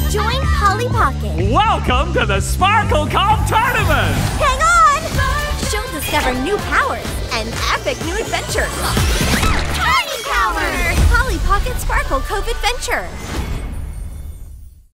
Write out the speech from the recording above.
Join Polly Pocket. Welcome to the Sparkle Cove Tournament! Hang on! She'll discover new powers and epic new adventures. Party Power! Polly Pocket Sparkle Cove Adventure.